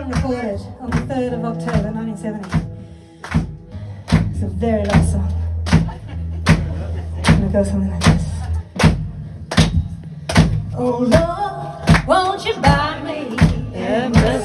Joplin recorded on the 3rd of October 1970. It's a very love song. And it goes something like this. Oh Lord, won't you buy me a